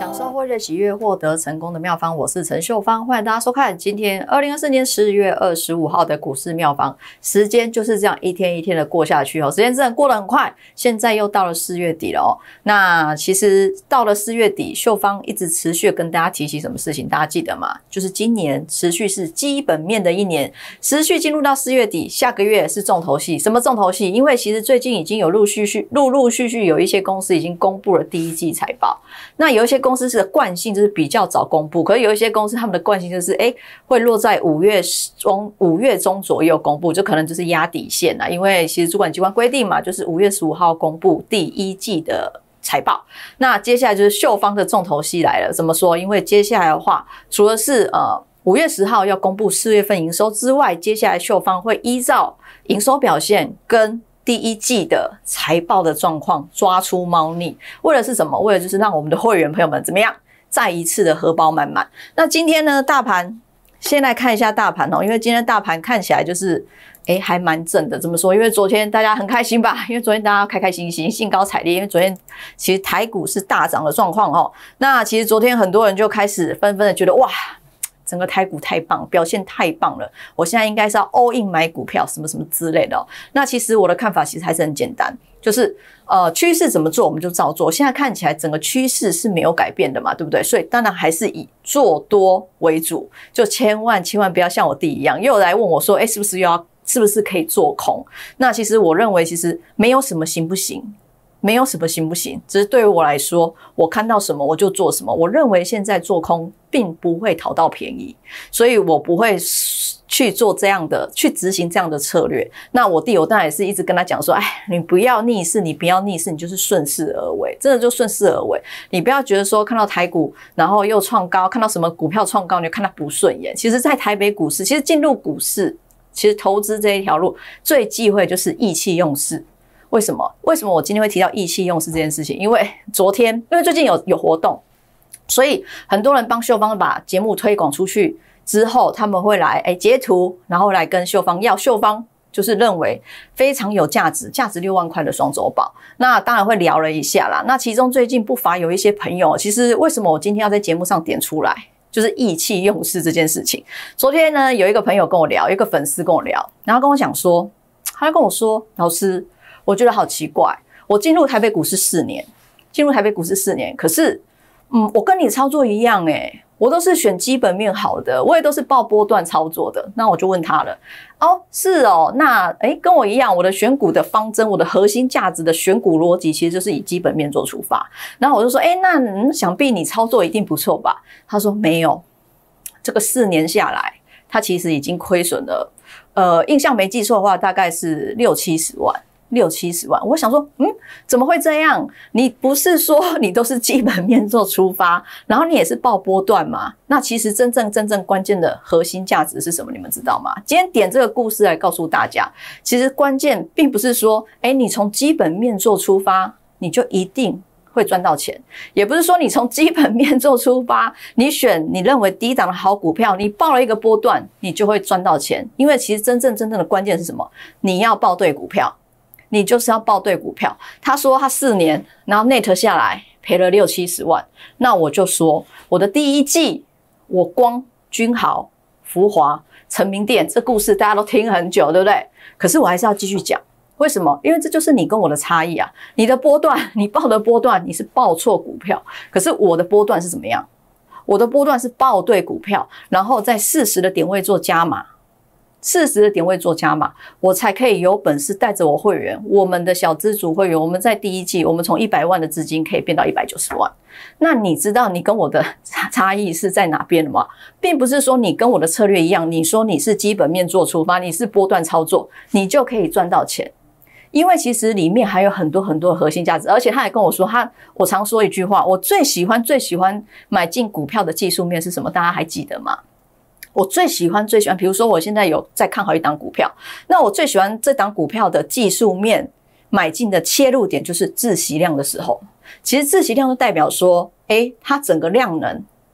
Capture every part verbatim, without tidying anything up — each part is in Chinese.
享受获利的喜悦，获得成功的妙方。我是陈秀芳，欢迎大家收看今天二零二四年四月二十五号的股市妙方。时间就是这样一天一天的过下去哦，时间真的过得很快。现在又到了四月底了哦。那其实到了四月底，秀芳一直持续跟大家提起什么事情，大家记得吗？就是今年持续是基本面的一年，持续进入到四月底，下个月是重头戏。什么重头戏？因为其实最近已经有陆续续、陆陆续续有一些公司已经公布了第一季财报。那有一些公司是的惯性就是比较早公布，可是有一些公司他们的惯性就是哎、欸、会落在五月中五月中左右公布，就可能就是压底线啦。因为其实主管机关规定嘛，就是五月十五号公布第一季的财报。那接下来就是秀芳的重头戏来了，怎么说？因为接下来的话，除了是呃五月十号要公布四月份营收之外，接下来秀芳会依照营收表现跟第一季的财报的状况抓出猫腻，为了是什么？为了就是让我们的会员朋友们怎么样，再一次的荷包满满。那今天呢，大盘先来看一下大盘哦，因为今天大盘看起来就是诶还蛮正的。怎么说？因为昨天大家很开心吧？因为昨天大家开开心心、兴高采烈，因为昨天其实台股是大涨的状况哦。那其实昨天很多人就开始纷纷的觉得哇，整个台股太棒，表现太棒了，我现在应该是要 all in 买股票什么什么之类的哦。那其实我的看法其实还是很简单，就是呃趋势怎么做我们就照做。现在看起来整个趋势是没有改变的嘛，对不对？所以当然还是以做多为主，就千万千万不要像我弟一样又来问我说，哎，是不是又要是不是可以做空？那其实我认为其实没有什么行不行。没有什么行不行，只是对于我来说，我看到什么我就做什么。我认为现在做空并不会讨到便宜，所以我不会去做这样的，去执行这样的策略。那我弟我当然也是一直跟他讲说，哎，你不要逆势，你不要逆势，你就是顺势而为，真的就顺势而为。你不要觉得说看到台股然后又创高，看到什么股票创高你就看它不顺眼。其实在台北股市，其实进入股市，其实投资这一条路最忌讳就是意气用事。为什么？为什么我今天会提到意气用事这件事情？因为昨天，因为最近有有活动，所以很多人帮秀芳把节目推广出去之后，他们会来哎截图，然后来跟秀芳要秀芳就是认为非常有价值，价值六万块的双周报。那当然会聊了一下啦。那其中最近不乏有一些朋友，其实为什么我今天要在节目上点出来？就是意气用事这件事情。昨天呢，有一个朋友跟我聊，有一个粉丝跟我聊，然后跟我讲说，他就跟我说，老师。我觉得好奇怪，我进入台北股市四年，进入台北股市四年，可是，嗯，我跟你操作一样，诶，我都是选基本面好的，我也都是抱波段操作的。那我就问他了，哦，是哦，那诶，跟我一样，我的选股的方针，我的核心价值的选股逻辑，其实就是以基本面做出发。然后我就说，诶，那嗯，想必你操作一定不错吧？他说没有，这个四年下来，他其实已经亏损了，呃，印象没记错的话，大概是六七十万。六七十万，我想说，嗯，怎么会这样？你不是说你都是基本面做出发，然后你也是报波段吗？那其实真正真正关键的核心价值是什么？你们知道吗？今天点这个故事来告诉大家，其实关键并不是说，哎，你从基本面做出发，你就一定会赚到钱，也不是说你从基本面做出发，你选你认为低档的好股票，你报了一个波段，你就会赚到钱。因为其实真正真正的关键是什么？你要报对股票。你就是要报对股票。他说他四年，然后 net 下来赔了六七十万。那我就说，我的第一季，我光君豪、福华、成名店这故事大家都听很久，对不对？可是我还是要继续讲，为什么？因为这就是你跟我的差异啊。你的波段，你报的波段，你是报错股票，可是我的波段是怎么样？我的波段是报对股票，然后在适时的点位做加码。适时的点位做加码，我才可以有本事带着我会员，我们的小资族会员，我们在第一季，我们从一百万的资金可以变到一百九十万。那你知道你跟我的差异是在哪边的吗？并不是说你跟我的策略一样，你说你是基本面做出发，你是波段操作，你就可以赚到钱。因为其实里面还有很多很多的核心价值，而且他还跟我说，他我常说一句话，我最喜欢最喜欢买进股票的技术面是什么？大家还记得吗？我最喜欢最喜欢，比如说我现在有在看好一档股票，那我最喜欢这档股票的技术面买进的切入点就是自息量的时候。其实自息量就代表说，诶，它整个量能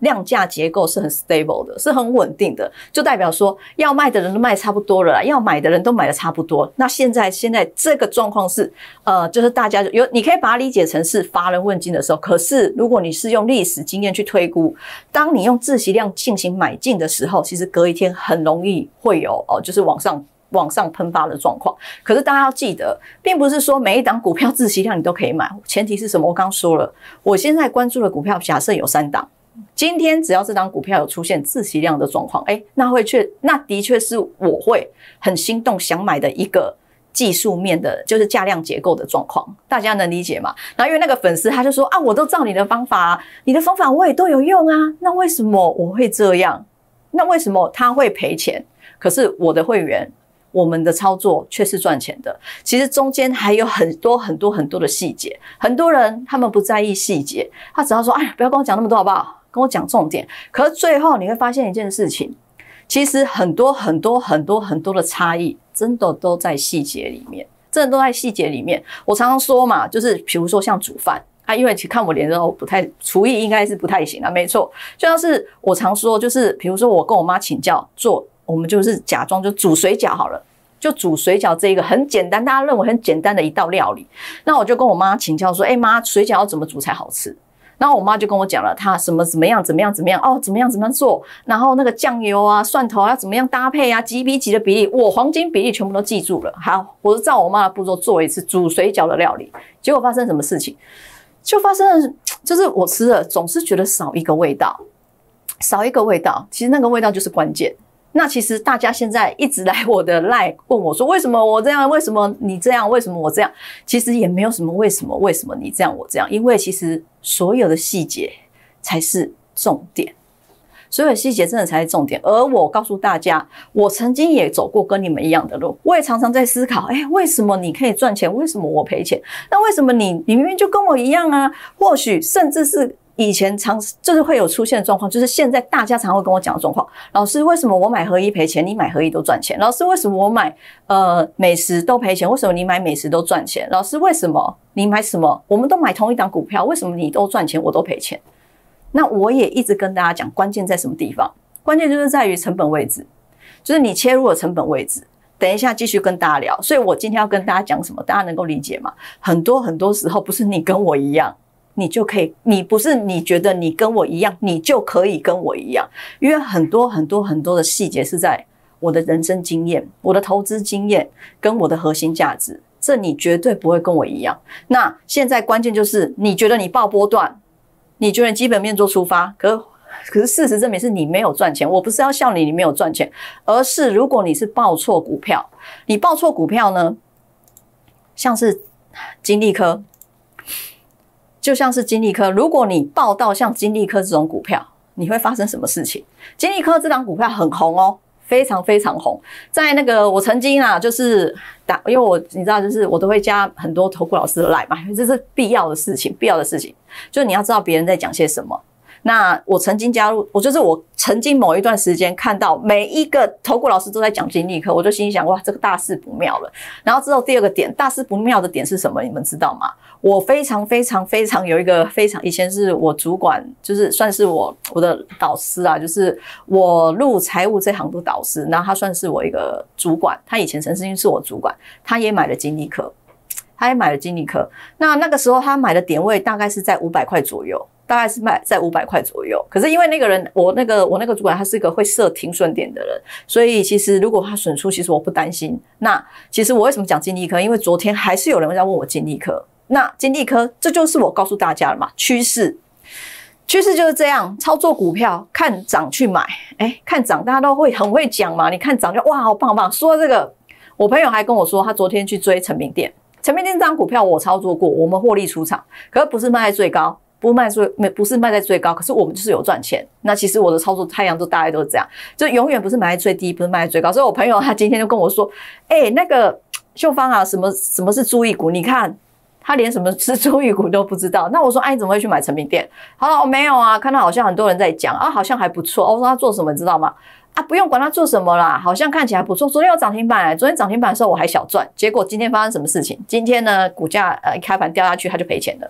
量价结构是很 stable 的，是很稳定的，就代表说要卖的人都卖差不多了啦，要买的人都买的差不多。那现在现在这个状况是，呃，就是大家有你可以把它理解成是乏人问津的时候。可是如果你是用历史经验去推估，当你用自息量进行买进的时候，其实隔一天很容易会有哦，就是往上。往上喷发的状况，可是大家要记得，并不是说每一档股票自息量你都可以买，前提是什么？我刚刚说了，我现在关注的股票假设有三档，今天只要这档股票有出现自息量的状况，哎，那会确那的确是我会很心动想买的一个技术面的，就是价量结构的状况，大家能理解吗？然后因为那个粉丝他就说啊，我都照你的方法啊，你的方法我也都有用啊，那为什么我会这样？那为什么他会赔钱？可是我的会员。我们的操作却是赚钱的，其实中间还有很多很多很多的细节，很多人他们不在意细节，他只要说，哎呀，不要跟我讲那么多好不好？跟我讲重点。可是最后你会发现一件事情，其实很多很多很多很多的差异，真的都在细节里面，真的都在细节里面。我常常说嘛，就是比如说像煮饭啊，因为其实看我脸之后不太厨艺应该是不太行啊，没错，就像是我常说，就是比如说我跟我妈请教做。我们就是假装就煮水饺好了，就煮水饺这一个很简单，大家认为很简单的一道料理。那我就跟我妈请教说，哎、欸、妈，水饺要怎么煮才好吃？然后我妈就跟我讲了，她什么怎么样怎么样怎么样哦，怎么样怎么样做，然后那个酱油啊、蒜头要怎么样搭配啊，几比几的比例，我黄金比例全部都记住了。好，我就照我妈的步骤做一次煮水饺的料理。结果发生什么事情？就发生了，就是我吃了总是觉得少一个味道，少一个味道，其实那个味道就是关键。那其实大家现在一直来我的 LINE 问我说，为什么我这样？为什么你这样？为什么我这样？其实也没有什么为什么，为什么你这样我这样？因为其实所有的细节才是重点，所有的细节真的才是重点。而我告诉大家，我曾经也走过跟你们一样的路，我也常常在思考，哎，为什么你可以赚钱？为什么我赔钱？那为什么你你明明就跟我一样啊？或许甚至是。以前常就是会有出现的状况，就是现在大家常会跟我讲的状况。老师，为什么我买合一赔钱，你买合一都赚钱？老师，为什么我买呃美食都赔钱，为什么你买美食都赚钱？老师，为什么你买什么？我们都买同一档股票，为什么你都赚钱，我都赔钱？那我也一直跟大家讲，关键在什么地方？关键就是在于成本位置，就是你切入了成本位置。等一下继续跟大家聊。所以我今天要跟大家讲什么，大家能够理解吗？很多很多时候不是你跟我一样。你就可以，你不是你觉得你跟我一样，你就可以跟我一样，因为很多很多很多的细节是在我的人生经验、我的投资经验跟我的核心价值，这你绝对不会跟我一样。那现在关键就是你觉得你爆波段，你觉得基本面做出发，可可是事实证明是你没有赚钱。我不是要笑你，你没有赚钱，而是如果你是报错股票，你报错股票呢，像是金利科。就像是金利科，如果你报到像金利科这种股票，你会发生什么事情？金利科这档股票很红哦，非常非常红。在那个我曾经啊，就是打，因为我你知道，就是我都会加很多投顾老师的 LINE 嘛，因为这是必要的事情，必要的事情，就是你要知道别人在讲些什么。那我曾经加入，我就是我曾经某一段时间看到每一个投顾老师都在讲金利科，我就心里想，哇，这个大事不妙了。然后之后第二个点，大事不妙的点是什么？你们知道吗？我非常非常非常有一个非常，以前是我主管，就是算是我我的导师啊，就是我入财务这行的导师，然后他算是我一个主管，他以前曾经是我主管，他也买了金利科，他也买了金利科。那那个时候他买的点位大概是在五百块左右。大概是卖在五百块左右，可是因为那个人，我那个我那个主管他是一个会设停损点的人，所以其实如果他损出，其实我不担心。那其实我为什么讲金利科？因为昨天还是有人在问我金利科。那金利科，这就是我告诉大家了嘛，趋势，趋势就是这样，操作股票看涨去买，哎，看涨大家都会很会讲嘛，你看涨就哇好棒好棒。说这个，我朋友还跟我说，他昨天去追成品店，成品店这张股票我操作过，我们获利出场，可是不是卖在最高。不卖最不是卖在最高，可是我们就是有赚钱。那其实我的操作太阳都大概都是这样，就永远不是买在最低，不是卖在最高。所以我朋友他今天就跟我说：“哎、欸，那个秀芳啊，什么什么是注意股？你看他连什么是注意股都不知道。”那我说：“哎、啊，你怎么会去买成品店？”他说：“我没有啊，看到好像很多人在讲啊，好像还不错。”我说：“他做什么你知道吗？”啊，不用管他做什么啦，好像看起来不错。昨天有涨停板、欸，昨天涨停板的时候我还小赚，结果今天发生什么事情？今天呢，股价呃一开盘掉下去，他就赔钱了。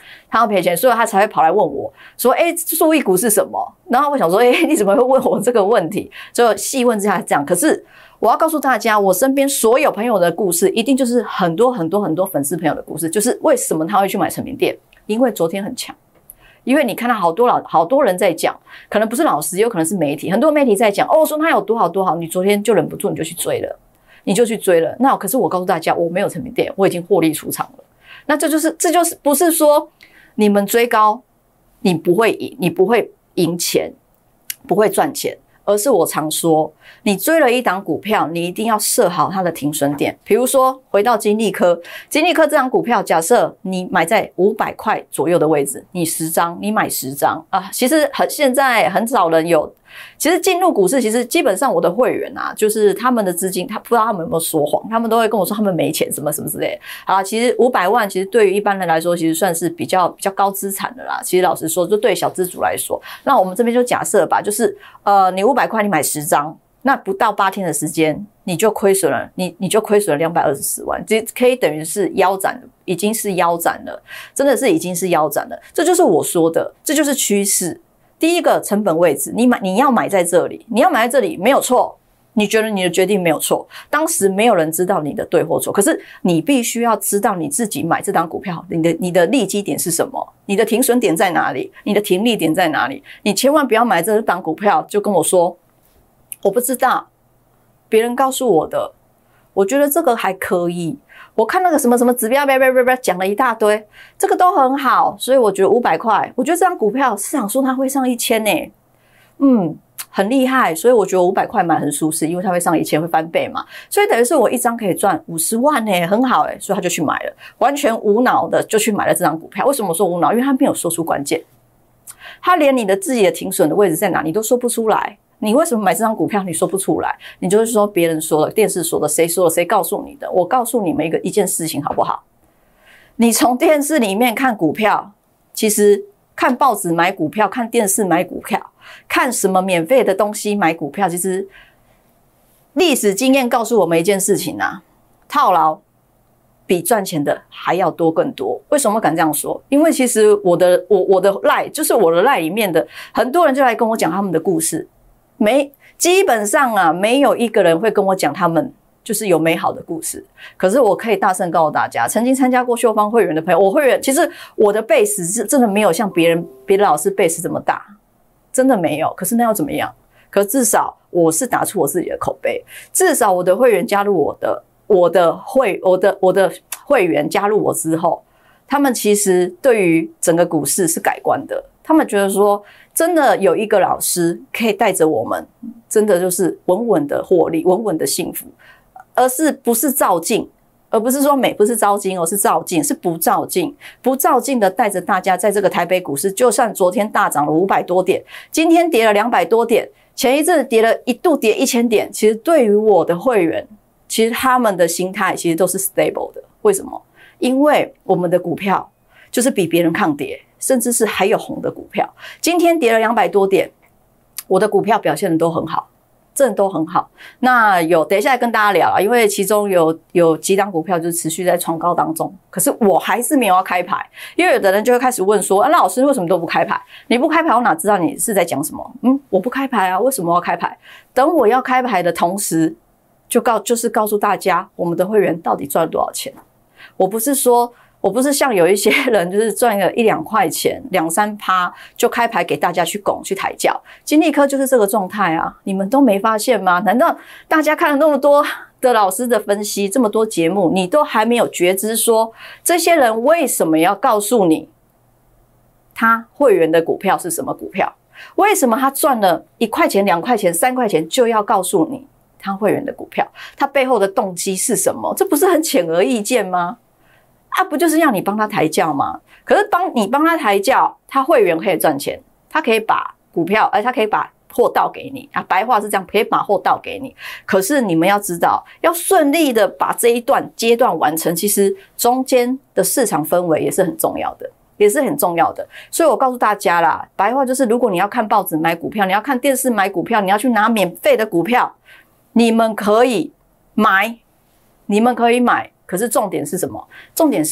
他要赔钱，所以他才会跑来问我说：“哎、欸，数亿股是什么？”然后我想说：“哎、欸，你怎么会问我这个问题？”就细问之下这样。可是我要告诉大家，我身边所有朋友的故事，一定就是很多很多很多粉丝朋友的故事，就是为什么他会去买成品店？因为昨天很强。因为你看到好多老好多人在讲，可能不是老师，有可能是媒体，很多媒体在讲哦，说他有多好多好，你昨天就忍不住你就去追了，你就去追了。那可是我告诉大家，我没有成品店，我已经获利出场了。那这就是这就是不是说你们追高，你不会赢，你不会赢钱，不会赚钱。而是我常说，你追了一档股票，你一定要设好它的停损点。比如说，回到金利科，金利科这档股票，假设你买在五百块左右的位置，你十张，你买十张啊。其实很现在很少人有，其实进入股市，其实基本上我的会员啊，就是他们的资金，他不知道他们有没有说谎，他们都会跟我说他们没钱，什么什么之类的。好，其实五百万，其实对于一般人来说，其实算是比较比较高资产的啦。其实老实说，就对小资族来说，那我们这边就假设吧，就是呃，你五百块你买十张，那不到八天的时间，你就亏损了，你你就亏损了两百二十四万，这可以等于是腰斩了，已经是腰斩了，真的是已经是腰斩了。这就是我说的，这就是趋势。第一个成本位置，你买你要买在这里，你要买在这里没有错，你觉得你的决定没有错，当时没有人知道你的对或错，可是你必须要知道你自己买这档股票，你的你的利基点是什么，你的停损点在哪里，你的停利点在哪里，你千万不要买这档股票就跟我说我不知道，别人告诉我的，我觉得这个还可以。我看那个什么什么指标，别别别别讲了一大堆，这个都很好，所以我觉得五百块，我觉得这张股票市场说它会上一千呢，嗯，很厉害，所以我觉得五百块买很舒适，因为它会上一千，会翻倍嘛，所以等于是我一张可以赚五十万呢，很好哎，所以他就去买了，完全无脑的就去买了这张股票。为什么说无脑？因为他没有说出关键，他连你的自己的停损的位置在哪你都说不出来。你为什么买这张股票？你说不出来，你就是说别人说了，电视说的，谁说了，谁告诉你的？我告诉你们一个一件事情好不好？你从电视里面看股票，其实看报纸买股票，看电视买股票，看什么免费的东西买股票，其实历史经验告诉我们一件事情啊，套牢比赚钱的还要多更多。为什么敢这样说？因为其实我的我我的 LINE 就是我的 LINE 里面的很多人就来跟我讲他们的故事。没，基本上啊，没有一个人会跟我讲他们就是有美好的故事。可是我可以大声告诉大家，曾经参加过秀芳会员的朋友，我会员其实我的 base 是真的没有像别人别的老师 base 这么大，真的没有。可是那要怎么样？可至少我是打出我自己的口碑，至少我的会员加入我的我的会我的我的会员加入我之后，他们其实对于整个股市是改观的。他们觉得说，真的有一个老师可以带着我们，真的就是稳稳的获利，稳稳的幸福，而是不是照进，而不是说美不是招金，而是照进，是不照进，不照进的带着大家在这个台北股市，就算昨天大涨了五百多点，今天跌了两百多点，前一阵跌了一度跌一千点，其实对于我的会员，其实他们的心态其实都是 stable 的。为什么？因为我们的股票就是比别人抗跌，甚至是还有红的股票。今天跌了两百多点，我的股票表现的都很好，真的都很好。那有等一下跟大家聊，因为其中有有几档股票就持续在创高当中，可是我还是没有要开牌，因为有的人就会开始问说，啊，那老师为什么都不开牌？你不开牌，我哪知道你是在讲什么？嗯，我不开牌啊，为什么要开牌？等我要开牌的同时，就告就是告诉大家，我们的会员到底赚了多少钱。我不是说。我不是像有一些人就是赚个一两块钱两三趴就开牌给大家去拱去抬轿，金利科就是这个状态啊，你们都没发现吗？难道大家看了那么多的老师的分析，这么多节目，你都还没有觉知说这些人为什么要告诉你他会员的股票是什么股票？为什么他赚了一块钱两块钱三块钱就要告诉你他会员的股票？他背后的动机是什么？这不是很显而易见吗？啊，不就是要你帮他抬轿吗？可是帮你帮他抬轿，他会员可以赚钱，他可以把股票，哎，他可以把货倒给你啊。白话是这样，可以把货倒给你。可是你们要知道，要顺利的把这一段阶段完成，其实中间的市场氛围也是很重要的，也是很重要的。所以我告诉大家啦，白话就是，如果你要看报纸买股票，你要看电视买股票，你要去拿免费的股票，你们可以买，你们可以买。可是重点是什么？重点是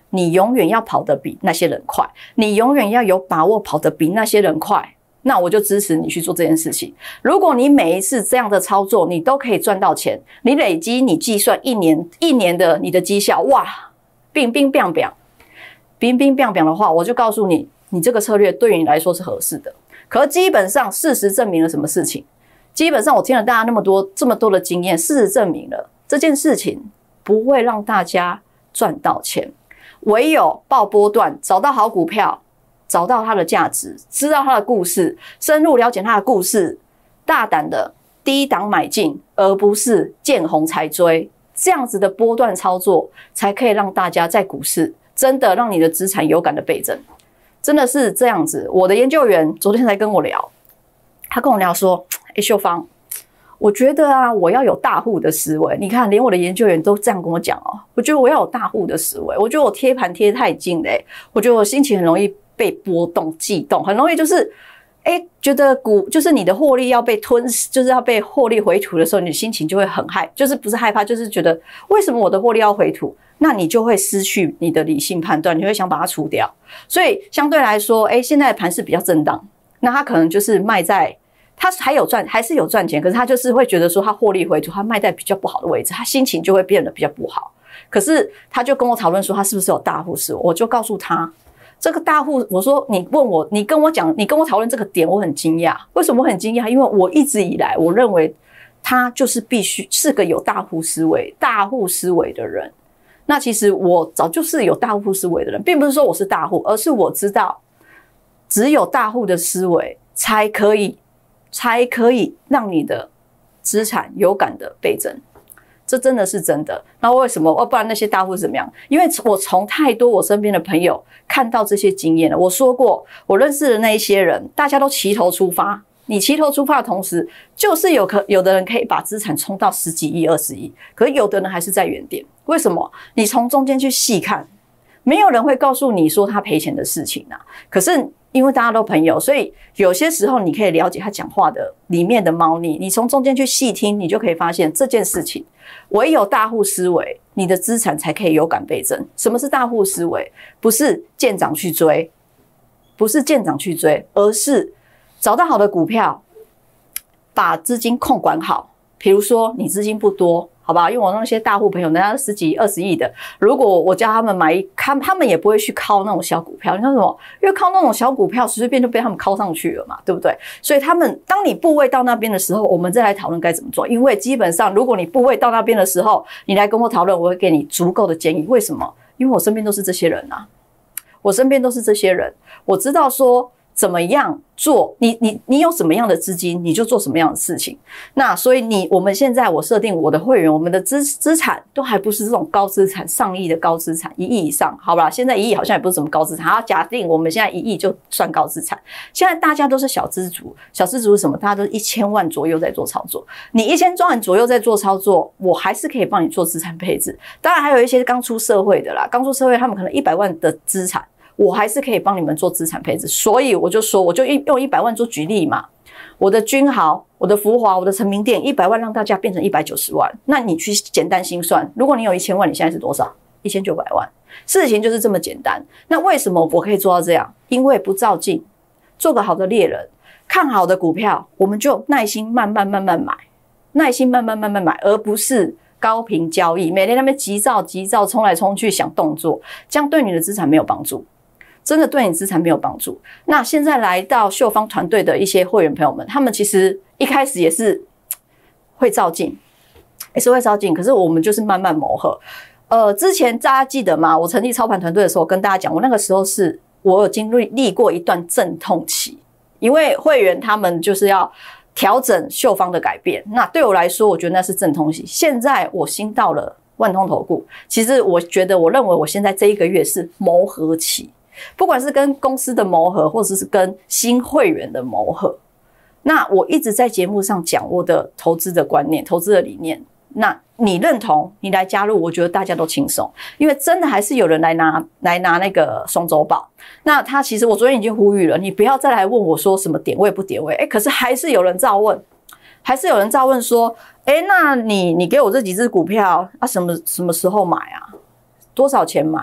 你永远要跑得比那些人快，你永远要有把握跑得比那些人快。那我就支持你去做这件事情。如果你每一次这样的操作，你都可以赚到钱，你累积你计算一年一年的你的绩效，哇，冰冰冰冰，冰冰冰冰的话，我就告诉你，你这个策略对于你来说是合适的。可是基本上事实证明了什么事情？基本上我听了大家那么多这么多的经验，事实证明了这件事情不会让大家赚到钱，唯有爆波段，找到好股票。找到它的价值，知道它的故事，深入了解它的故事，大胆的低档买进，而不是见红才追，这样子的波段操作，才可以让大家在股市真的让你的资产有感的倍增，真的是这样子。我的研究员昨天才跟我聊，他跟我聊说：“哎，秀芳，我觉得啊，我要有大户的思维。你看，连我的研究员都这样跟我讲哦，我觉得我要有大户的思维。我觉得我贴盘贴太近了，我觉得我心情很容易。”被波动、悸动，很容易就是，哎，觉得股就是你的获利要被吞噬，就是要被获利回吐的时候，你的心情就会很害，就是不是害怕，就是觉得为什么我的获利要回吐？那你就会失去你的理性判断，你会想把它除掉。所以相对来说，哎，现在的盘势比较震荡，那他可能就是卖在他还有赚，还是有赚钱，可是他就是会觉得说他获利回吐，他卖在比较不好的位置，他心情就会变得比较不好。可是他就跟我讨论说，他是不是有大户思维？我就告诉他。这个大户，我说你问我，你跟我讲，你跟我讨论这个点，我很惊讶。为什么我很惊讶？因为我一直以来，我认为他就是必须是个有大户思维、大户思维的人。那其实我早就是有大户思维的人，并不是说我是大户，而是我知道，只有大户的思维才可以，才可以让你的资产有感的倍增。这真的是真的。那为什么？不然那些大户是怎么样？因为我从太多我身边的朋友看到这些经验了。我说过，我认识的那一些人，大家都齐头出发。你齐头出发的同时，就是有可有的人可以把资产冲到十几亿、二十亿，可是有的人还是在原点。为什么？你从中间去细看，没有人会告诉你说他赔钱的事情啊。可是因为大家都朋友，所以有些时候你可以了解他讲话的里面的猫腻。你从中间去细听，你就可以发现这件事情。唯有大户思维，你的资产才可以有感倍增。什么是大户思维？不是见涨去追，不是见涨去追，而是找到好的股票，把资金控管好。比如说你资金不多，好吧？因为我那些大户朋友，人家十几、二十亿的，如果我叫他们买，他他们也不会去靠那种小股票。你看什么？因为靠那种小股票，随随便就被他们靠上去了嘛，对不对？所以他们，当你部位到那边的时候，我们再来讨论该怎么做。因为基本上，如果你部位到那边的时候，你来跟我讨论，我会给你足够的建议。为什么？因为我身边都是这些人啊，我身边都是这些人，我知道说。怎么样做？你你你有什么样的资金，你就做什么样的事情。那所以你我们现在我设定我的会员，我们的资资产都还不是这种高资产，上亿的高资产，一亿以上，好吧？现在一亿好像也不是什么高资产。好，假定我们现在一亿就算高资产。现在大家都是小资族，小资族是什么？大家都一千万左右在做操作。你一千万左右在做操作，我还是可以帮你做资产配置。当然还有一些刚出社会的啦，刚出社会他们可能一百万的资产。我还是可以帮你们做资产配置，所以我就说，我就用一百万做举例嘛。我的君豪、我的福华、我的成名店，一百万让大家变成一百九十万，那你去简单心算，如果你有一千万，你现在是多少？一千九百万。事情就是这么简单。那为什么我可以做到这样？因为不照进，做个好的猎人，看好的股票，我们就耐心慢慢慢慢买，耐心慢慢慢慢买，而不是。高频交易，每天那边急躁急躁，冲来冲去想动作，这样对你的资产没有帮助，真的对你资产没有帮助。那现在来到秀芳团队的一些会员朋友们，他们其实一开始也是会照进，也是会照进，可是我们就是慢慢磨合。呃，之前大家记得吗？我成立操盘团队的时候，跟大家讲，我那个时候是我有经历历过一段阵痛期，因为会员他们就是要。调整秀芳的改变，那对我来说，我觉得那是阵痛期。现在我新到了万通投顾，其实我觉得，我认为我现在这一个月是磨合期，不管是跟公司的磨合，或者是跟新会员的磨合。那我一直在节目上讲我的投资的观念、投资的理念。那你认同，你来加入，我觉得大家都轻松，因为真的还是有人来拿来拿那个双周报。那他其实我昨天已经呼吁了，你不要再来问我说什么点位不点位，哎，可是还是有人照问，还是有人照问说，哎，那你你给我这几只股票啊，什么什么时候买啊？多少钱买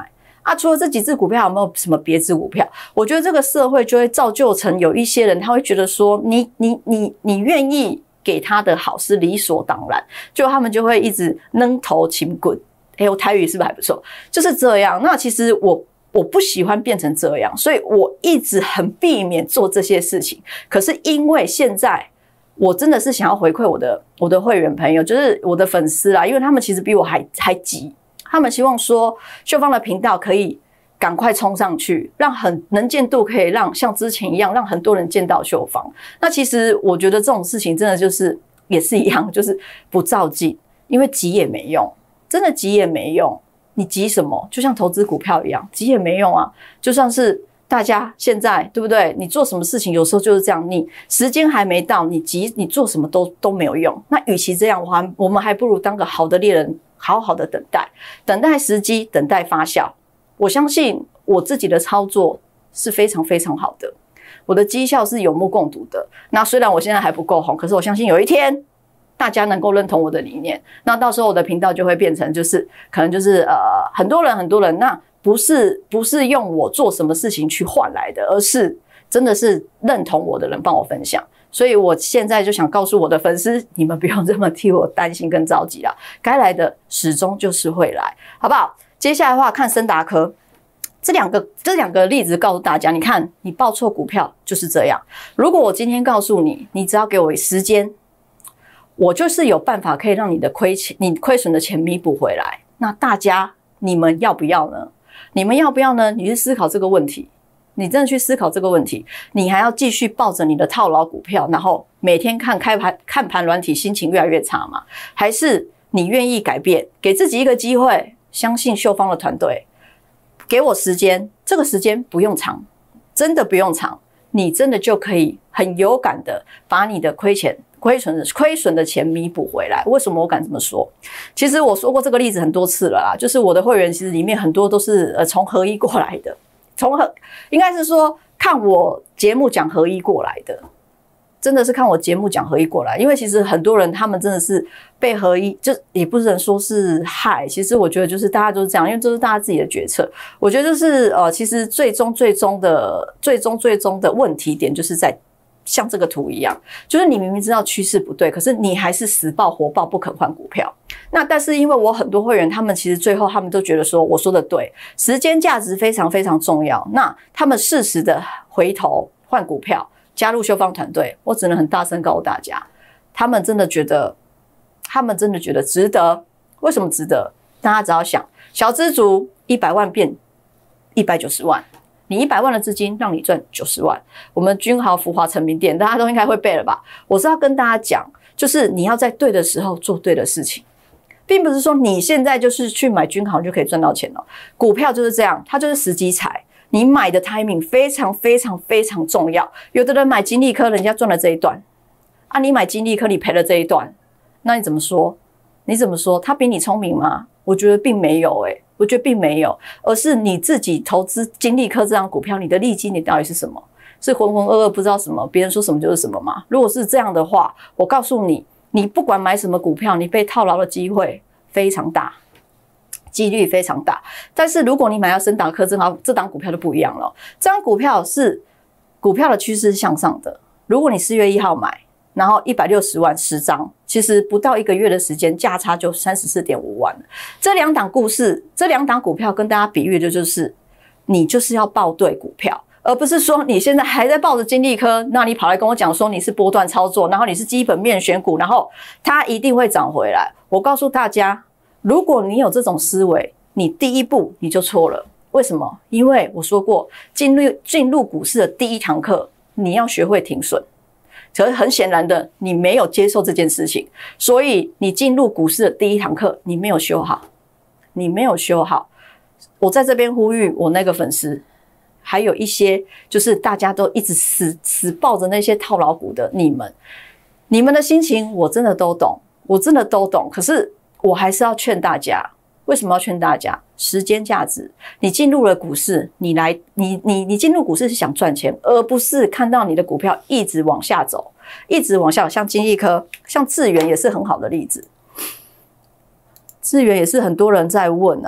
啊，除了这几只股票，有没有什么别只股票？我觉得这个社会就会造就成有一些人，他会觉得说，你你你你愿意给他的好是理所当然，就他们就会一直扔头轻滚。哎，我台语是不是还不错？就是这样。那其实我我不喜欢变成这样，所以我一直很避免做这些事情。可是因为现在我真的是想要回馈我的我的会员朋友，就是我的粉丝啦，因为他们其实比我还还急。他们希望说秀芳的频道可以赶快冲上去，让很能见度可以让像之前一样，让很多人见到秀芳。那其实我觉得这种事情真的就是也是一样，就是不照进，因为急也没用，真的急也没用。你急什么？就像投资股票一样，急也没用啊。就像是大家现在对不对？你做什么事情有时候就是这样，你时间还没到，你急，你做什么都都没有用。那与其这样，我还我们还不如当个好的猎人。好好的等待，等待时机，等待发酵。我相信我自己的操作是非常非常好的，我的绩效是有目共睹的。那虽然我现在还不够红，可是我相信有一天大家能够认同我的理念，那到时候我的频道就会变成就是可能就是呃很多人很多人，那不是不是用我做什么事情去换来的，而是真的是认同我的人帮我分享。所以我现在就想告诉我的粉丝，你们不用这么替我担心跟着急啦，该来的始终就是会来，好不好？接下来的话，看森达科这两个这两个例子告诉大家，你看你报错股票就是这样。如果我今天告诉你，你只要给我时间，我就是有办法可以让你的亏钱、你亏损的钱弥补回来。那大家你们要不要呢？你们要不要呢？你去思考这个问题。你真的去思考这个问题，你还要继续抱着你的套牢股票，然后每天看开盘看盘软体，心情越来越差吗？还是你愿意改变，给自己一个机会，相信秀芳的团队，给我时间，这个时间不用长，真的不用长，你真的就可以很有感的把你的亏钱、亏损的亏损的钱弥补回来。为什么我敢这么说？其实我说过这个例子很多次了啦，就是我的会员其实里面很多都是呃从合一过来的。从合应该是说看我节目讲合一过来的，真的是看我节目讲合一过来。因为其实很多人他们真的是被合一，就也不能说是害。其实我觉得就是大家都是这样，因为这是大家自己的决策。我觉得就是呃，其实最终最终的最终最终的问题点就是在像这个图一样，就是你明明知道趋势不对，可是你还是死抱活抱不肯换股票。那但是因为我很多会员，他们其实最后他们都觉得说我说的对，时间价值非常非常重要。那他们适时的回头换股票，加入秀芳团队，我只能很大声告诉大家，他们真的觉得，他们真的觉得值得。为什么值得？大家只要想，小资族一百万变一百九十万。你一百万的资金让你赚九十万，我们君豪、福华、成名店，大家都应该会背了吧？我是要跟大家讲，就是你要在对的时候做对的事情，并不是说你现在就是去买君豪就可以赚到钱了。股票就是这样，它就是时机财，你买的 timing 非常非常非常重要。有的人买金利科，人家赚了这一段啊，你买金利科，你赔了这一段，那你怎么说？你怎么说？他比你聪明吗？我觉得并没有诶、欸我觉得并没有，而是你自己投资金利科这张股票，你的利基你到底是什么？是浑浑噩噩不知道什么，别人说什么就是什么吗？如果是这样的话，我告诉你，你不管买什么股票，你被套牢的机会非常大，几率非常大。但是如果你买到森达科这张这档股票就不一样了，这张股票是股票的趋势是向上的。如果你四月一号买，然后一百六十万十张，其实不到一个月的时间，价差就 三十四点五万了。这两档故事，这两档股票跟大家比喻的就是，你就是要抱对股票，而不是说你现在还在抱着金利科，那你跑来跟我讲说你是波段操作，然后你是基本面选股，然后它一定会涨回来。我告诉大家，如果你有这种思维，你第一步你就错了。为什么？因为我说过，进入进入股市的第一堂课，你要学会停损。可是很显然的，你没有接受这件事情，所以你进入股市的第一堂课，你没有修好，你没有修好。我在这边呼吁我那个粉丝，还有一些就是大家都一直死死抱着那些套牢股的你们，你们的心情我真的都懂，我真的都懂。可是我还是要劝大家。为什么要劝大家？时间价值，你进入了股市，你来，你你你进入股市是想赚钱，而不是看到你的股票一直往下走，一直往下走。像金利科，像智原也是很好的例子。智原也是很多人在问啊，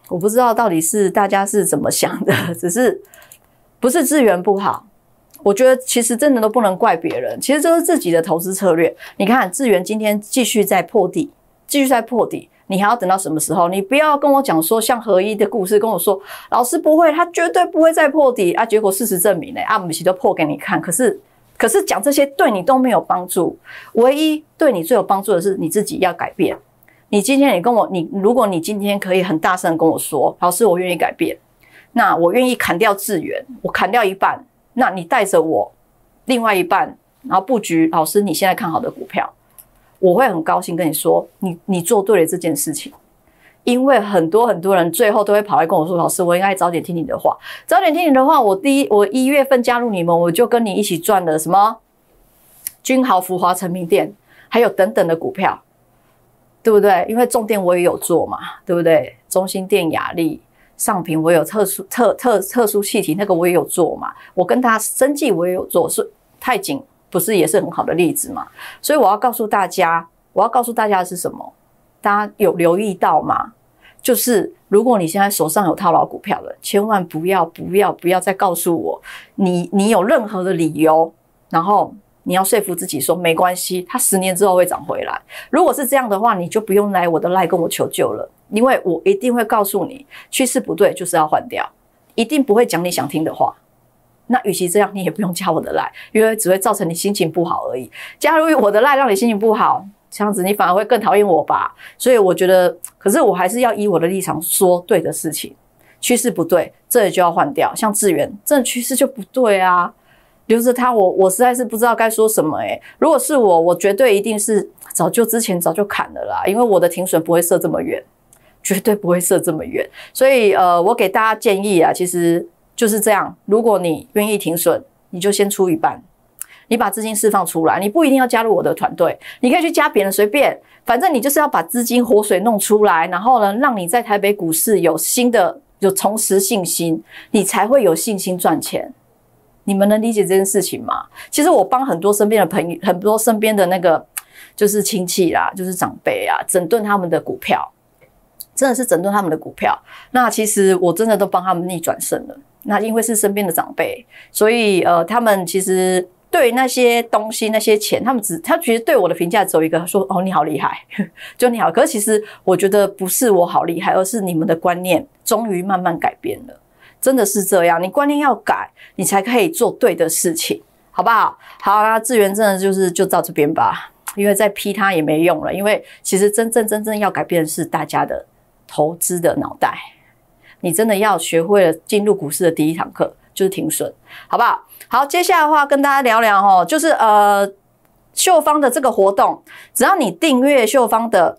我不知道到底是大家是怎么想的，只是不是资源不好。我觉得其实真的都不能怪别人，其实这是自己的投资策略。你看智原今天继续在破底，继续在破底，你还要等到什么时候？你不要跟我讲说像合一的故事，跟我说老师不会，他绝对不会再破底啊！结果事实证明呢，啊，我们其实都破给你看。可是，可是讲这些对你都没有帮助，唯一对你最有帮助的是你自己要改变。你今天你跟我，你如果你今天可以很大声跟我说，老师我愿意改变，那我愿意砍掉智原，我砍掉一半。那你带着我另外一半，然后布局老师你现在看好的股票，我会很高兴跟你说，你你做对了这件事情。因为很多很多人最后都会跑来跟我说，老师我应该早点听你的话，早点听你的话，我第一我一月份加入你们，我就跟你一起赚了什么君豪、福华、成名店，还有等等的股票，对不对？因为重电我也有做嘛，对不对？中兴电、亚力。上品我有特殊特特特殊气体，那个我也有做嘛。我跟他生技我也有做，是泰景不是也是很好的例子嘛？所以我要告诉大家，我要告诉大家的是什么？大家有留意到吗？就是如果你现在手上有套牢股票的，千万不要不要不要再告诉我你你有任何的理由，然后你要说服自己说没关系，它十年之后会涨回来。如果是这样的话，你就不用来我的 LINE 跟我求救了。因为我一定会告诉你，趋势不对就是要换掉，一定不会讲你想听的话。那与其这样，你也不用加我的 LINE， 因为只会造成你心情不好而已。加入我的 LINE 让你心情不好，这样子你反而会更讨厌我吧。所以我觉得，可是我还是要以我的立场说对的事情。趋势不对，这里就要换掉。像智原，这趋势就不对啊，留着它，我我实在是不知道该说什么诶、欸、如果是我，我绝对一定是早就之前早就砍了啦，因为我的停损不会设这么远。绝对不会设这么远，所以呃，我给大家建议啊，其实就是这样。如果你愿意停损，你就先出一半，你把资金释放出来，你不一定要加入我的团队，你可以去加别人随便，反正你就是要把资金活水弄出来，然后呢，让你在台北股市有新的有重拾信心，你才会有信心赚钱。你们能理解这件事情吗？其实我帮很多身边的朋友，很多身边的那个就是亲戚啦，就是长辈啊，整顿他们的股票。真的是整顿他们的股票，那其实我真的都帮他们逆转胜了。那因为是身边的长辈，所以呃，他们其实对那些东西、那些钱，他们只他其实对我的评价只有一个，说哦你好厉害，就你好。可是其实我觉得不是我好厉害，而是你们的观念终于慢慢改变了，真的是这样。你观念要改，你才可以做对的事情，好不好？好，那智原真的就是就到这边吧，因为再批他也没用了，因为其实真正真正要改变的是大家的。投资的脑袋，你真的要学会了进入股市的第一堂课就是停损，好不好？好，接下来的话跟大家聊聊哦，就是呃秀芳的这个活动，只要你订阅秀芳的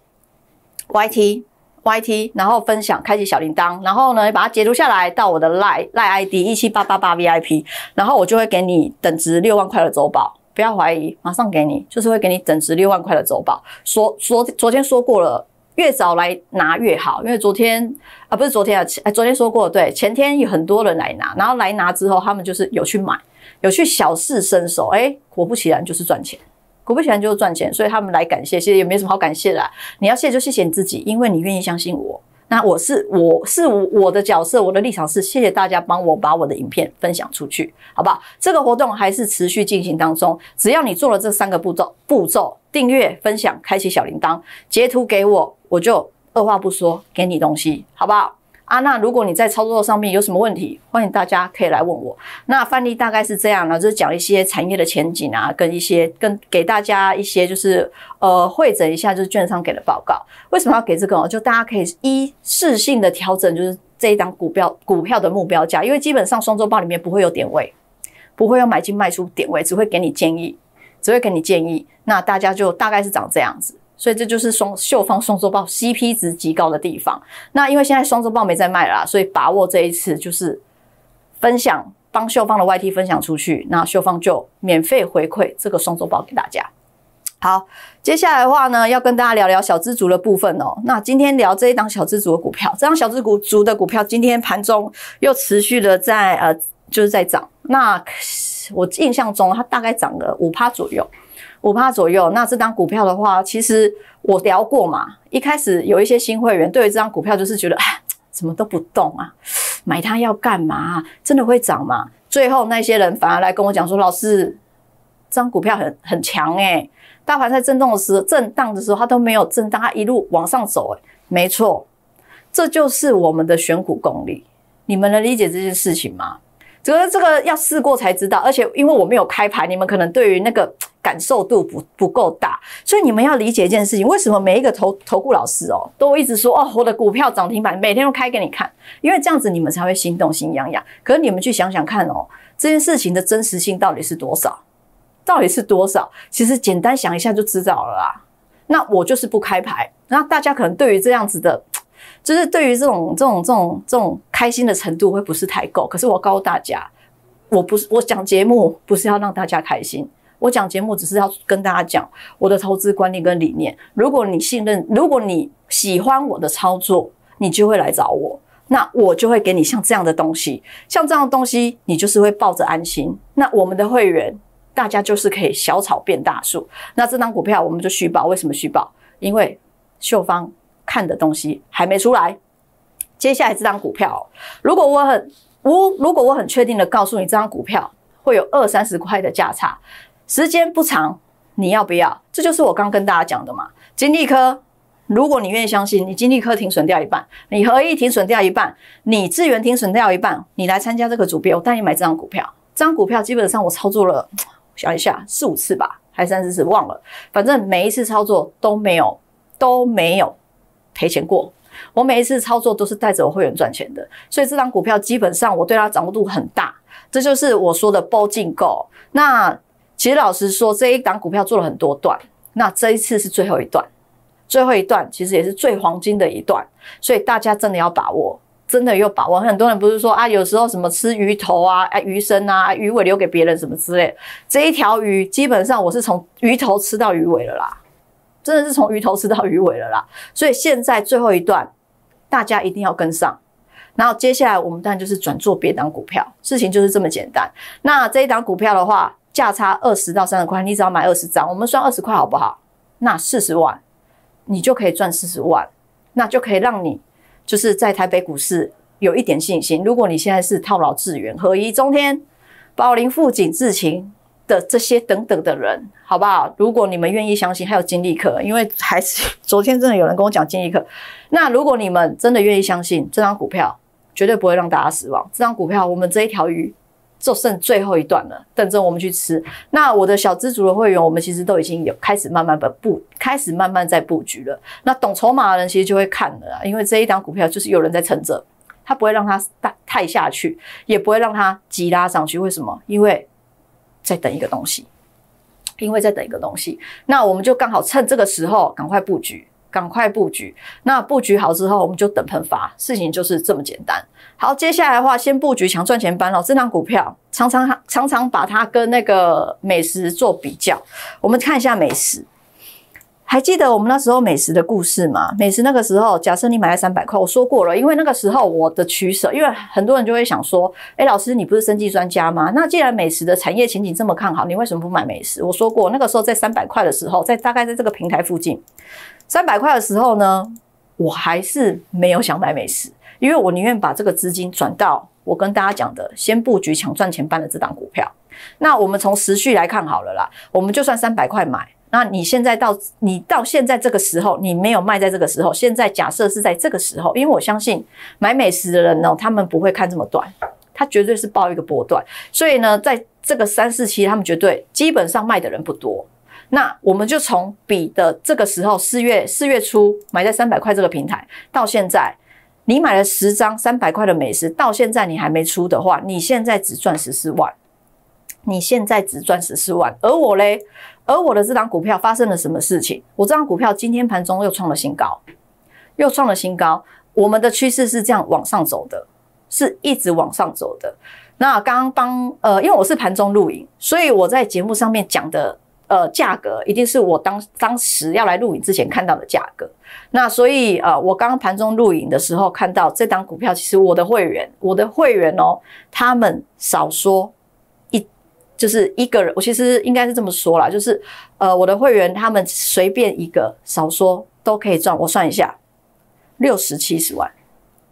Y T Y T， 然后分享，开启小铃铛，然后呢把它截图下来到我的 LINE LINE I D 一七八八八 V I P， 然后我就会给你等值六万块的周报，不要怀疑，马上给你，就是会给你等值六万块的周报。说说昨天说过了。越早来拿越好，因为昨天啊不是昨天啊，昨天说过，对，前天有很多人来拿，然后来拿之后，他们就是有去买，有去小试身手，哎，果不其然就是赚钱，果不其然就是赚钱，所以他们来感谢，其实也没什么好感谢的啦，你要谢就谢谢你自己，因为你愿意相信我。那我是我是我的角色，我的立场是谢谢大家帮我把我的影片分享出去，好不好？这个活动还是持续进行当中，只要你做了这三个步骤，步骤订阅、分享、开启小铃铛，截图给我，我就二话不说给你东西，好不好？啊，那如果你在操作上面有什么问题，欢迎大家可以来问我。那范例大概是这样呢，就是讲一些产业的前景啊，跟一些跟给大家一些就是呃汇整一下，就是券商给的报告。为什么要给这个？就大家可以依适性的调整，就是这一档股票股票的目标价，因为基本上双周报里面不会有点位，不会有买进卖出点位，只会给你建议，只会给你建议。那大家就大概是长这样子。所以这就是双秀芳双周报 C P 值极高的地方。那因为现在双周报没在卖啦，所以把握这一次就是分享，帮秀芳的 Y T 分享出去，那秀芳就免费回馈这个双周报给大家。好，接下来的话呢，要跟大家聊聊小资族的部分哦。那今天聊这一档小资族的股票，这档小资族的股票今天盘中又持续的在呃就是在涨。那我印象中它大概涨了 百分之五 左右。百分之五 左右，那这张股票的话，其实我聊过嘛，一开始有一些新会员对于这张股票就是觉得，哎， 怎么都不动啊？买它要干嘛？真的会涨吗？最后那些人反而来跟我讲说，老师，这张股票很很强哎，大盘在震动的时候，震荡的时候它都没有震荡，它一路往上走哎，没错，这就是我们的选股功力。你们能理解这件事情吗？这个这个要试过才知道，而且因为我没有开盘，你们可能对于那个感受度不不够大，所以你们要理解一件事情：为什么每一个投投顾老师哦，都一直说哦，我的股票涨停板，每天都开给你看，因为这样子你们才会心动心痒痒。可是你们去想想看哦，这件事情的真实性到底是多少？到底是多少？其实简单想一下就知道了啦。那我就是不开牌，那大家可能对于这样子的。就是对于这种这种这种这种开心的程度会不是太够，可是我告诉大家，我不是我讲节目不是要让大家开心，我讲节目只是要跟大家讲我的投资观念跟理念。如果你信任，如果你喜欢我的操作，你就会来找我，那我就会给你像这样的东西，像这样的东西，你就是会抱着安心。那我们的会员，大家就是可以小草变大树。那这张股票我们就续报，为什么续报？因为秀芳看的东西还没出来，接下来这张股票、哦，如果我很我如果我很确定的告诉你，这张股票会有二三十块的价差，时间不长，你要不要？这就是我刚跟大家讲的嘛。金利科，如果你愿意相信，你金利科停损掉一半，你合一停损掉一半，你智原停损掉一半，你来参加这个组别，我带你买这张股票。这张股票基本上我操作了，想一下四五次吧，还三四次忘了，反正每一次操作都没有都没有。赔钱过，我每一次操作都是带着我会员赚钱的，所以这张股票基本上我对它掌握度很大，这就是我说的波进购。那其实老实说，这一档股票做了很多段，那这一次是最后一段，最后一段其实也是最黄金的一段，所以大家真的要把握，真的有把握。很多人不是说啊，有时候什么吃鱼头啊、啊鱼身啊、鱼尾留给别人什么之类，这一条鱼基本上我是从鱼头吃到鱼尾了啦。真的是从鱼头吃到鱼尾了啦，所以现在最后一段大家一定要跟上，然后接下来我们当然就是转做别档股票，事情就是这么简单。那这一档股票的话，价差二十到三十块，你只要买二十张，我们算二十块好不好？那四十万，你就可以赚四十万，那就可以让你就是在台北股市有一点信心。如果你现在是套牢智原、合一、中天、宝林、富锦、智勤的这些等等的人，好不好？如果你们愿意相信，还有金利科，因为还是昨天真的有人跟我讲金利科。那如果你们真的愿意相信，这张股票绝对不会让大家失望。这张股票，我们这一条鱼就剩最后一段了，等着我们去吃。那我的小资族的会员，我们其实都已经有开始慢慢的布，开始慢慢在布局了。那懂筹码的人其实就会看了，因为这一档股票就是有人在撑着，他不会让它太下去，也不会让它急拉上去。为什么？因为在等一个东西，因为在等一个东西，那我们就刚好趁这个时候赶快布局，赶快布局。那布局好之后，我们就等喷发，事情就是这么简单。好，接下来的话，先布局强赚钱班哦。这档股票常常常常把它跟那个美食做比较，我们看一下美食。还记得我们那时候美食的故事吗？美食那个时候，假设你买了三百块，我说过了，因为那个时候我的取舍，因为很多人就会想说，哎，老师你不是生技专家吗？那既然美食的产业前景这么看好，你为什么不买美食？我说过，那个时候在三百块的时候，在大概在这个平台附近，三百块的时候呢，我还是没有想买美食，因为我宁愿把这个资金转到我跟大家讲的先布局抢赚钱班的这档股票。那我们从时序来看好了啦，我们就算三百块买。那你现在到你到现在这个时候，你没有卖在这个时候，现在假设是在这个时候，因为我相信买美食的人呢，他们不会看这么短，他绝对是报一个波段，所以呢，在这个三四期，他们绝对基本上卖的人不多。那我们就从比的这个时候，四月四月初买在三百块这个平台，到现在你买了十张三百块的美食，到现在你还没出的话，你现在只赚十四万。你现在只赚十四万，而我嘞，而我的这档股票发生了什么事情？我这档股票今天盘中又创了新高，又创了新高。我们的趋势是这样往上走的，是一直往上走的。那刚刚帮呃，因为我是盘中录影，所以我在节目上面讲的呃价格，一定是我当当时要来录影之前看到的价格。那所以呃，我刚刚盘中录影的时候看到这档股票，其实我的会员，我的会员哦，他们少说。就是一个人，我其实应该是这么说啦，就是呃，我的会员他们随便一个少说都可以赚，我算一下，六十七十万，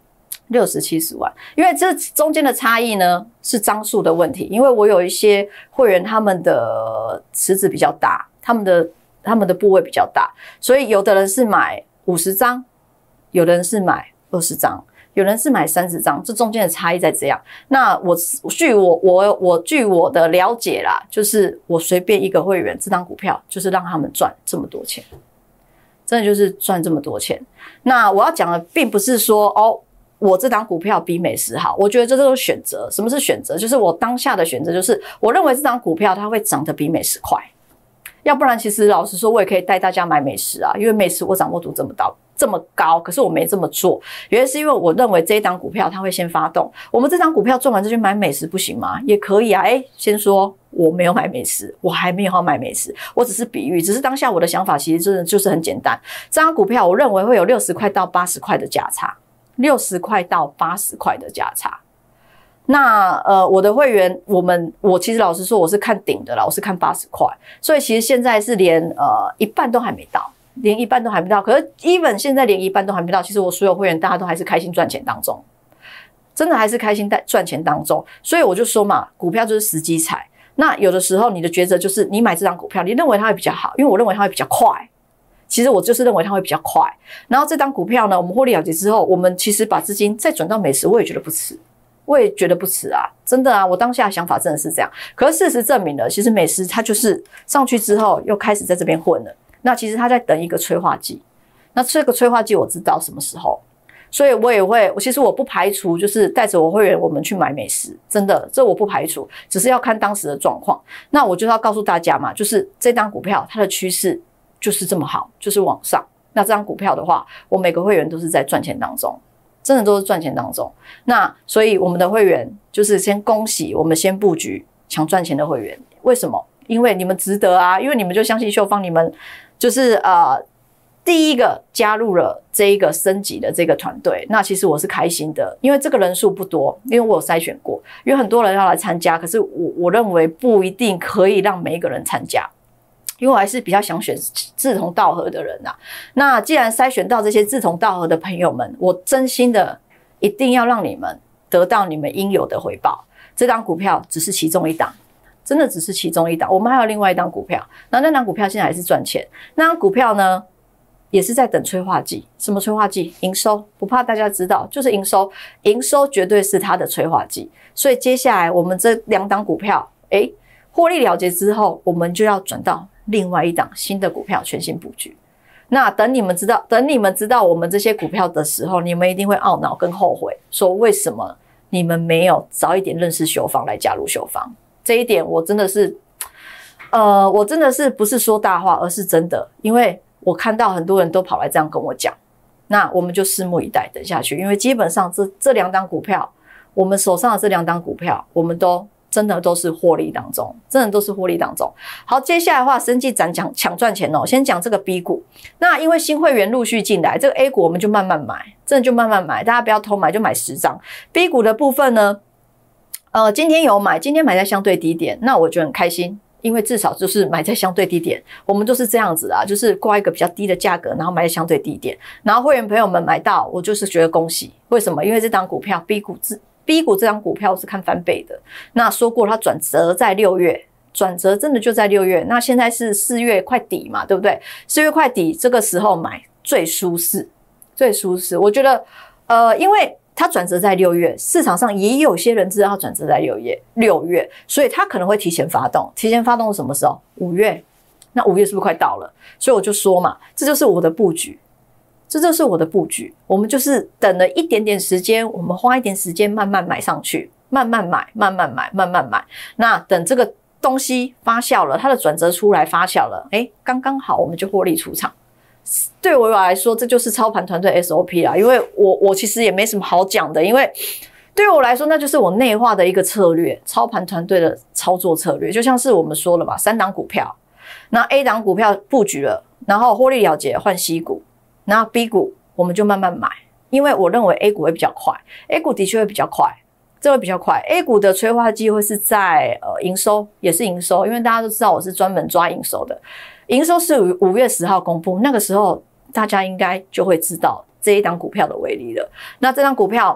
六十七十万，因为这中间的差异呢是张数的问题，因为我有一些会员他们的池子比较大，他们的他们的部位比较大，所以有的人是买五十张，有的人是买二十张，有人是买三十张，这中间的差异在这样。那我据我我我据我的了解啦，就是我随便一个会员，这张股票就是让他们赚这么多钱，真的就是赚这么多钱。那我要讲的并不是说哦，我这档股票比美食好，我觉得这都是选择。什么是选择？就是我当下的选择，就是我认为这档股票它会涨得比美食快。要不然，其实老实说，我也可以带大家买美食啊，因为美食我掌握度这么高，这么高，可是我没这么做，原因是因为我认为这一档股票它会先发动。我们这档股票赚完再去买美食不行吗？也可以啊。哎，先说我没有买美食，我还没有要买美食，我只是比喻，只是当下我的想法其实真的就是很简单。这档股票我认为会有六十块到八十块的价差。六十块到八十块的价差，那呃，我的会员，我们我其实老实说，我是看顶的啦，我是看八十块，所以其实现在是连呃一半都还没到，连一半都还没到。可是 even 现在连一半都还没到，其实我所有会员大家都还是开心赚钱当中，真的还是开心赚钱当中。所以我就说嘛，股票就是时机财。那有的时候你的抉择就是你买这张股票，你认为它会比较好，因为我认为它会比较快。其实我就是认为它会比较快，然后这档股票呢，我们获利了结之后，我们其实把资金再转到美食，我也觉得不迟，我也觉得不迟啊，真的啊，我当下的想法真的是这样。可是事实证明了，其实美食它就是上去之后又开始在这边混了，那其实它在等一个催化剂，那这个催化剂我知道什么时候，所以我也会，其实我不排除就是带着我会员我们去买美食，真的，这我不排除，只是要看当时的状况。那我就要告诉大家嘛，就是这档股票它的趋势就是这么好，就是往上。那这张股票的话，我每个会员都是在赚钱当中，真的都是赚钱当中。那所以我们的会员就是先恭喜我们先布局抢赚钱的会员，为什么？因为你们值得啊，因为你们就相信秀芳，你们就是呃第一个加入了这一个升级的这个团队。那其实我是开心的，因为这个人数不多，因为我有筛选过，因为很多人要来参加，可是我我认为不一定可以让每一个人参加。因为我还是比较想选志同道合的人啊。那既然筛选到这些志同道合的朋友们，我真心的一定要让你们得到你们应有的回报。这档股票只是其中一档，真的只是其中一档。我们还有另外一档股票，那那档股票现在还是赚钱。那档股票呢，也是在等催化剂。什么催化剂？营收，不怕大家知道，就是营收，营收绝对是它的催化剂。所以接下来我们这两档股票，哎，获利了结之后，我们就要转到另外一档新的股票全新布局。那等你们知道，等你们知道我们这些股票的时候，你们一定会懊恼跟后悔，说为什么你们没有早一点认识秀芳来加入秀芳？这一点我真的是，呃，我真的是不是说大话，而是真的，因为我看到很多人都跑来这样跟我讲。那我们就拭目以待，等下去，因为基本上这这两档股票，我们手上的这两档股票，我们都真的都是获利当中，真的都是获利当中。好，接下来的话，生技展抢抢赚钱哦。先讲这个 B 股，那因为新会员陆续进来，这个 A 股我们就慢慢买，真的就慢慢买，大家不要偷买，就买十张。B 股的部分呢，呃，今天有买，今天买在相对低点，那我觉得很开心，因为至少就是买在相对低点，我们都是这样子啊，就是挂一个比较低的价格，然后买在相对低点，然后会员朋友们买到，我就是觉得恭喜。为什么？因为这档股票 B 股自 B 股这张股票是看翻倍的，那说过它转折在六月，转折真的就在六月，那现在是四月快底嘛，对不对？四月快底这个时候买最舒适，最舒适。我觉得，呃，因为它转折在六月，市场上也有些人知道它转折在六月，六月，所以它可能会提前发动。提前发动是什么时候？五月。那五月是不是快到了？所以我就说嘛，这就是我的布局。这就是我的布局，我们就是等了一点点时间，我们花一点时间慢慢买上去，慢慢买，慢慢买，慢慢买。那等这个东西发酵了，它的转折出来发酵了，哎，刚刚好，我们就获利出场。对我来说，这就是操盘团队 S O P 啦。因为我我其实也没什么好讲的，因为对我来说，那就是我内化的一个策略，操盘团队的操作策略。就像是我们说了嘛，三档股票，那 A 档股票布局了，然后获利了结换 C 股。然后 B 股我们就慢慢买，因为我认为 A 股会比较快 ，A 股的确会比较快，这会比较快。A 股的催化剂会是在呃营收，也是营收，因为大家都知道我是专门抓营收的。营收是五月十号公布，那个时候大家应该就会知道这一档股票的威力了。那这档股票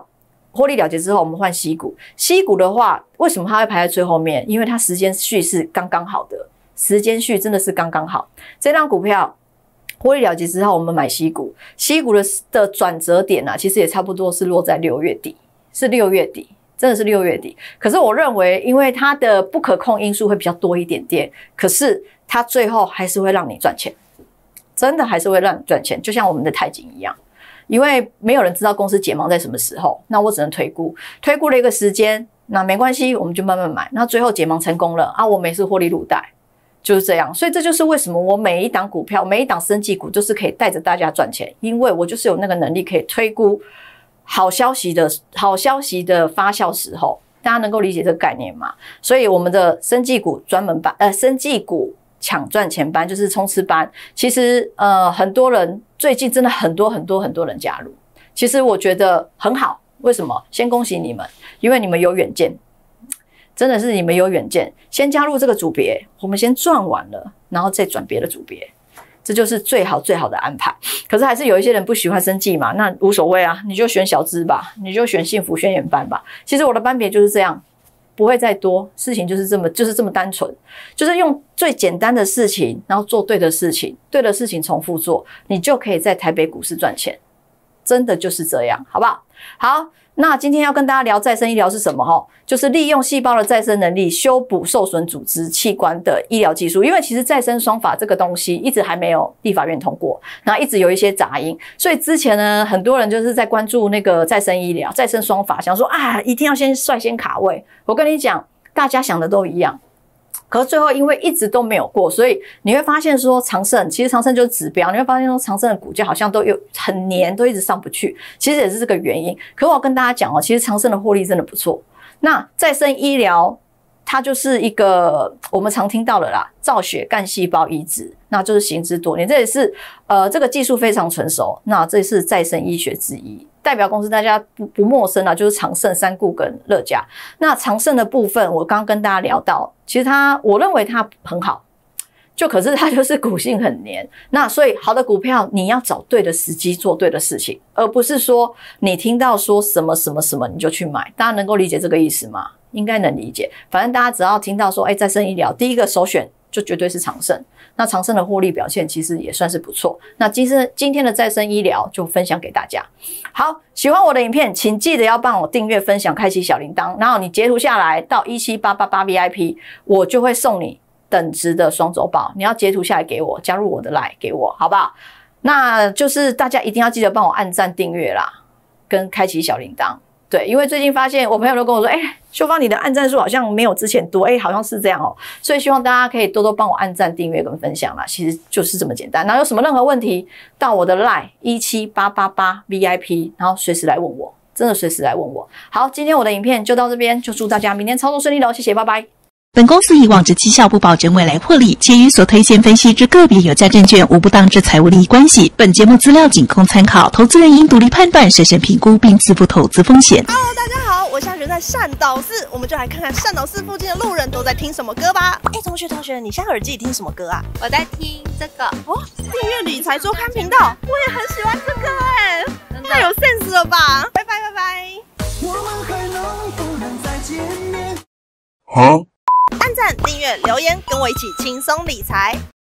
获利了结之后，我们换 C 股。C 股的话，为什么它会排在最后面？因为它时间序是刚刚好的，时间序真的是刚刚好。这张股票获利了结之后，我们买 C 股 ，C 股的的转折点啊，其实也差不多是落在六月底，是六月底，真的是六月底。可是我认为，因为它的不可控因素会比较多一点点，可是它最后还是会让你赚钱，真的还是会让你赚钱，就像我们的泰景一样。因为没有人知道公司解盲在什么时候，那我只能推估，推估了一个时间，那没关系，我们就慢慢买。那最后解盲成功了啊，我们也是获利入袋，就是这样。所以这就是为什么我每一档股票，每一档生技股都是可以带着大家赚钱，因为我就是有那个能力可以推估好消息的好消息的发酵时候，大家能够理解这个概念吗？所以我们的生技股专门班，呃，生技股抢赚钱班就是冲刺班，其实呃很多人最近真的很多很多很多人加入，其实我觉得很好。为什么？先恭喜你们，因为你们有远见，真的是你们有远见。先加入这个组别，我们先赚完了，然后再转别的组别，这就是最好最好的安排。可是还是有一些人不喜欢生技嘛，那无所谓啊，你就选小资吧，你就选幸福宣言班吧。其实我的班别就是这样。不会再多，事情就是这么就是这么单纯，就是用最简单的事情，然后做对的事情，对的事情重复做，你就可以在台北股市赚钱，真的就是这样，好不好？好，那今天要跟大家聊再生医疗是什么齁？就是利用细胞的再生能力修补受损组织器官的医疗技术。因为其实再生双法这个东西一直还没有立法院通过，然后一直有一些杂音，所以之前呢，很多人就是在关注那个再生医疗、再生双法，想说啊，一定要先率先卡位。我跟你讲，大家想的都一样。可是最后因为一直都没有过，所以你会发现说长盛，其实长盛就是指标，你会发现说长盛的股价好像都有很黏，都一直上不去，其实也是这个原因。可是我要跟大家讲哦，其实长盛的获利真的不错。那再生医疗它就是一个我们常听到的啦，造血干细胞移植，那就是行之多年，这也是呃这个技术非常成熟，那这是再生医学之一。代表公司大家不不陌生啦，就是长盛、三固跟乐嘉。那长盛的部分，我刚刚跟大家聊到，其实它我认为它很好，就可是它就是股性很黏。那所以好的股票，你要找对的时机做对的事情，而不是说你听到说什么什么什么你就去买。大家能够理解这个意思吗？应该能理解。反正大家只要听到说，哎，再生医疗，第一个首选就绝对是长盛。那长盛的获利表现其实也算是不错。那今天今天的再生医疗就分享给大家。好，喜欢我的影片，请记得要帮我订阅、分享、开启小铃铛，然后你截图下来到一七八八八 V I P， 我就会送你等值的双周报。你要截图下来给我，加入我的 LINE 给我，好不好？那就是大家一定要记得帮我按赞、订阅啦，跟开启小铃铛。对，因为最近发现我朋友都跟我说，哎、欸，秀芳你的按赞数好像没有之前多，哎、欸，好像是这样哦，所以希望大家可以多多帮我按赞、订阅跟分享啦，其实就是这么简单。然后有什么任何问题，到我的 LINE 一七八八八 V I P， 然后随时来问我，真的随时来问我。好，今天我的影片就到这边，就祝大家明天操作顺利喽，谢谢，拜拜。 本公司以往之绩效不保证未来获利，且与所推荐分析之个别有价证券无不当之财务利益关系。本节目资料仅供参考，投资人应独立判断、审慎评估并自负投资风险。 Hello， 大家好，我现在人在善导寺，我们就来看看善导寺附近的路人都在听什么歌吧。哎，同学同学，你现在耳机里听什么歌啊？ 我在听这个哦，订阅理财周刊频道，我也很喜欢这个哎，太有 sense 了吧！拜拜拜拜。我们还能不能再见面？好。按赞、订阅、留言，跟我一起轻松理财。